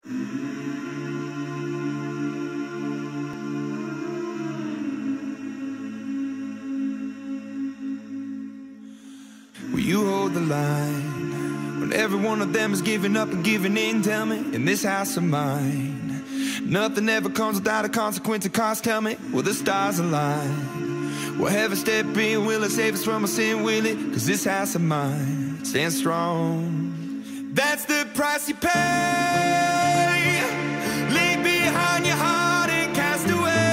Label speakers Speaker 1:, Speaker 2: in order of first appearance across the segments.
Speaker 1: Will you hold the line when every one of them is giving up and giving in? Tell me, in this house of mine, nothing ever comes without a consequence of cost. Tell me, will the stars align? Will heaven step in? Will it save us from our sin? Will it? 'Cause this house of mine stands strong. That's the price you pay. Leave behind your heart and cast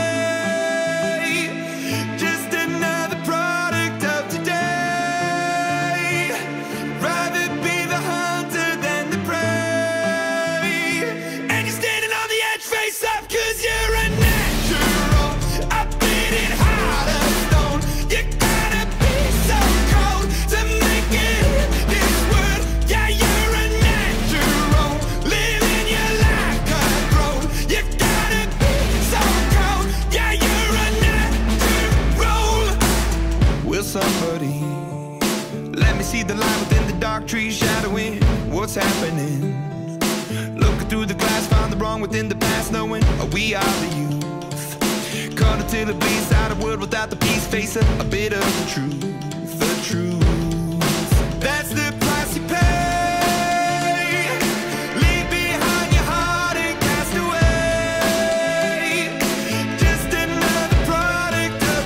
Speaker 1: away. Just another product of today. Rather be the hunter than the prey. And you're standing on the edge, face up, 'cause you're a natural. I beat it hard of stone. You gotta be so cold to make it in this world. Yeah, you're a natural, living your life controlled. You gotta be so cold. Yeah, you're a natural. Will somebody let me see the light within the dark trees shadowing what's happening? Looking through the glass, find the wrong within the past, knowing we are the youth. Caught until it bleeds out a world without the peace, face a bit of the truth, the truth. That's the price you pay. Leave behind your heart and cast away. Just another product of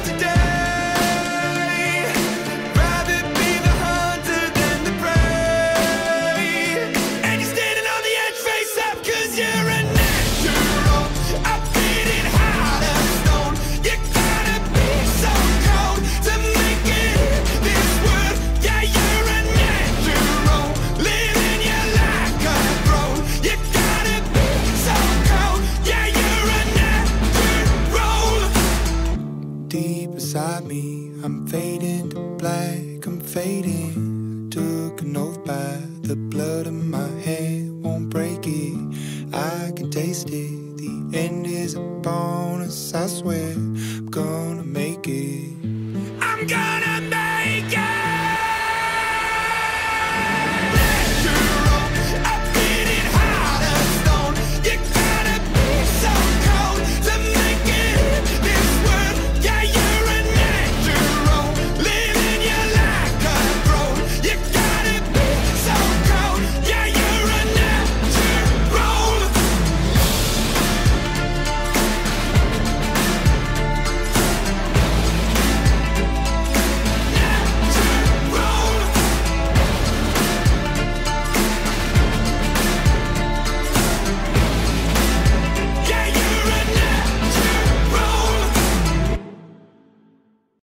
Speaker 1: today. Rather be the hunter than the prey. And you're standing on the edge, face up, 'cause you're a natural. I beat it hard of stone. You gotta be so cold to make it in this world. Yeah, you're a natural, living your life controlled. You gotta be so cold. Yeah, you're a natural. Deep inside me, I'm fading to black, I'm fading. Took an oath by the blood in my hand, won't break it. I can taste it, the end is upon us, I swear.